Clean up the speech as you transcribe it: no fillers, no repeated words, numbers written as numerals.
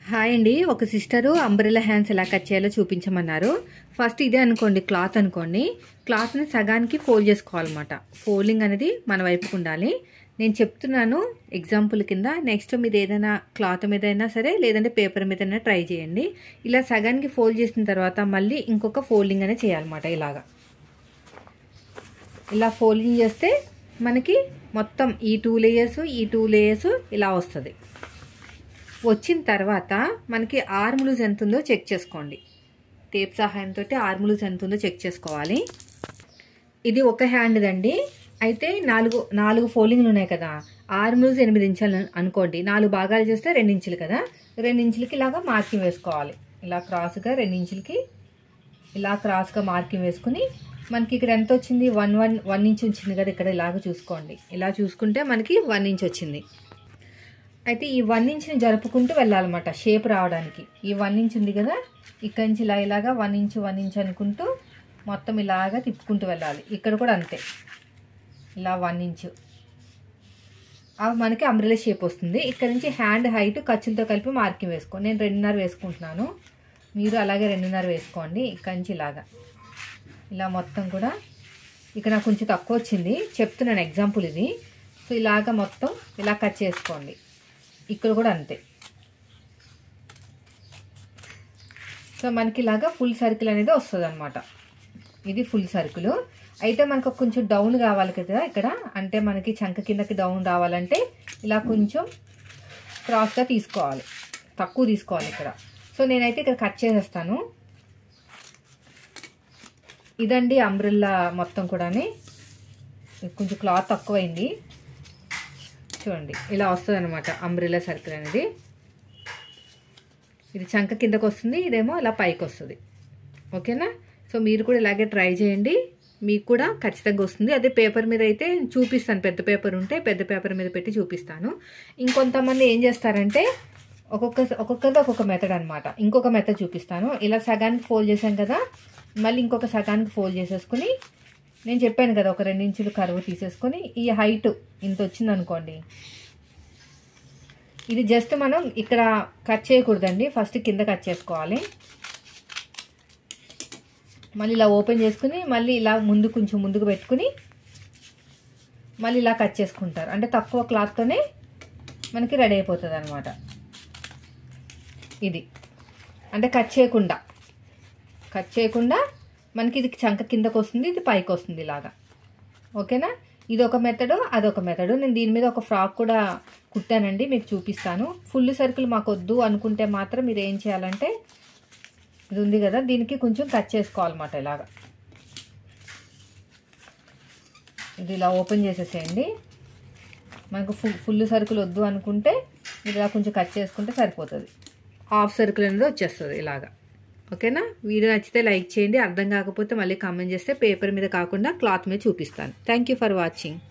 Hi అండి. ఒక sister umbrella hands ఎలా కట్ చేయాలో చూపించమన్నారు. ఫస్ట్ ఇదే అనుకోండి, క్లాత్ అనుకోండి. క్లాత్ని సగానికి ఫోల్డ్ చేసుకోవాలన్నమాట. ఫోల్డింగ్ అనేది మన వైపుకు ఉండాలి. నేను చెప్తున్నాను ఎగ్జాంపుల్ కింద. నెక్స్ట్ మీరు ఏదైనా క్లాత్ మీద అయినా సరే, లేదంటే పేపర్ మీద అయినా ట్రై చేయండి. ఇలా సగానికి ఫోల్డ్ చేసిన తర్వాత మళ్ళీ ఇంకొక ఫోల్డింగ్ అనేది చేయాలన్నమాట. ఇలా ఫోల్డింగ్ చేస్తే మనకి మొత్తం ఈ టూ లేయర్స్ ఇలా వస్తుంది. వచ్చిన తర్వాత మనకి ఆర్మ్ లూజ్ ఎంత ఉందో చెక్ చేసుకోండి. టేప్ సహాయంతో ఆర్మ్ లూజ్ ఎంత ఉందో చెక్ చేసుకోవాలి. ఇది ఒక హ్యాండ్ దండి. అయితే నాలుగు ఫోల్డింగ్లు ఉన్నాయి కదా. ఆర్మ్ లూజ్ 8 ఇంచులు అనుకోండి. 4 భాగాలు చేస్తే 2 ఇంచులు కదా. 2 ఇంచులకి ఇలాగా మార్కింగ్ వేసుకోవాలి. ఇలా క్రాస్గా 2 ఇంచులకి ఇలా క్రాస్గా మార్కింగ్ వేసుకుని మనకి ఇక్కడ ఎంత వచ్చింది, 1 ఇంచ్ వచ్చింది కదా. ఇక్కడ ఇలాగ చూసుకోండి. ఇలా చూసుకుంటే మనకి 1 ఇంచ్ వచ్చింది. అయితే ఈ 1 ఇంచ్ని జరుపుకుంటూ వెళ్ళాలన్నమాట షేప్ రావడానికి. ఈ 1 ఇంచ్ ఉంది కదా, ఇక్కడ నుంచి ఇలాగా 1 ఇంచ్ అనుకుంటూ మొత్తం ఇలాగా తిప్పుకుంటూ వెళ్ళాలి. ఇక్కడ కూడా అంతే, ఇలా 1 ఇంచ్ మనకి అంబ్రెల్లా షేప్ వస్తుంది. ఇక్కడ నుంచి హ్యాండ్ హైట్ ఖర్చులతో కలిపి మార్కింగ్ వేసుకోండి. నేను 2.5 వేసుకుంటున్నాను, మీరు అలాగే 2.5 వేసుకోండి. ఇక్కడ నుంచి ఇలా మొత్తం కూడా ఇక్కడ నాకు కొంచెం తక్కువ వచ్చింది, చెప్తున్నాను ఎగ్జాంపుల్ ఇది. సో ఇలాగా మొత్తం ఇలా కట్ చేసుకోండి. ఇక్కడ కూడా అంతే. సో మనకి ఇలాగా ఫుల్ సర్కిల్ అనేది వస్తుంది అనమాట. ఇది ఫుల్ సర్కిల్. అయితే మనకు కొంచెం డౌన్ కావాలి కదా ఇక్కడ, అంటే మనకి చంక కిందకి డౌన్ రావాలంటే ఇలా కొంచెం క్రాస్గా తీసుకోవాలి, తక్కువ తీసుకోవాలి ఇక్కడ. సో నేనైతే ఇక్కడ కట్ చేసేస్తాను. ఇదండి అంబ్రెల్లా మొత్తం కూడా. కొంచెం క్లాత్ తక్కువైంది చూడండి. ఇలా వస్తుంది అనమాట అంబ్రెల్లా సర్కిల్ అనేది. ఇది చంక కిందకు వస్తుంది, ఇదేమో ఇలా పైకి వస్తుంది. ఓకేనా? సో మీరు కూడా ఇలాగే ట్రై చేయండి, మీకు కూడా ఖచ్చితంగా వస్తుంది. అదే పేపర్ మీద అయితే చూపిస్తాను, పెద్ద పేపర్ ఉంటే పెద్ద పేపర్ మీద పెట్టి చూపిస్తాను. ఇంకొంతమంది ఏం చేస్తారంటే ఒక్కొక్కరిది ఒక్కొక్క మెథడ్ అనమాట. ఇంకొక మెథడ్ చూపిస్తాను. ఇలా సగానికి ఫోల్డ్ చేసాం కదా, మళ్ళీ ఇంకొక సగానికి ఫోల్డ్ చేసేసుకుని నేను చెప్పాను కదా, ఒక 2 ఇంచులు కరువు తీసేసుకొని ఈ హైట్ ఇంత వచ్చింది అనుకోండి. ఇది జస్ట్ మనం ఇక్కడ కట్ చేయకూడదండి, ఫస్ట్ కింద కట్ చేసుకోవాలి. మళ్ళీ ఇలా ఓపెన్ చేసుకుని మళ్ళీ ఇలా కొంచెం ముందుకు పెట్టుకుని మళ్ళీ ఇలా కట్ చేసుకుంటారు. అంటే తక్కువ క్లాత్తోనే మనకి రెడీ అయిపోతుంది అనమాట. ఇది అంటే కట్ చేయకుండా మనకి ఇది చంక కిందకు వస్తుంది, ఇది పైకి వస్తుంది ఇలాగా. ఓకేనా? ఇది ఒక మెథడు, అదొక మెథడు. నేను దీని మీద ఒక ఫ్రాక్ కూడా కుట్టానండి, మీకు చూపిస్తాను. ఫుల్ సర్కిల్ మాకు వద్దు అనుకుంటే మాత్రం మీరు ఏం చేయాలంటే, ఇది ఉంది కదా, దీనికి కొంచెం కట్ చేసుకోవాలన్నమాట ఇలాగా. ఇది ఇలా ఓపెన్ చేసేసేయండి. మనకు ఫుల్ సర్కిల్ వద్దు అనుకుంటే మీరు ఇలా కొంచెం కట్ చేసుకుంటే సరిపోతుంది. హాఫ్ సర్కిల్ అనేది వచ్చేస్తుంది ఇలాగా. ఓకేనా? వీడియో నచ్చితే లైక్ చేయండి. అర్థం కాకపోతే మళ్ళీ కామెంట్ చేస్తే పేపర్ మీద కాకుండా క్లాత్ మీద చూపిస్తాను. Thank you for watching.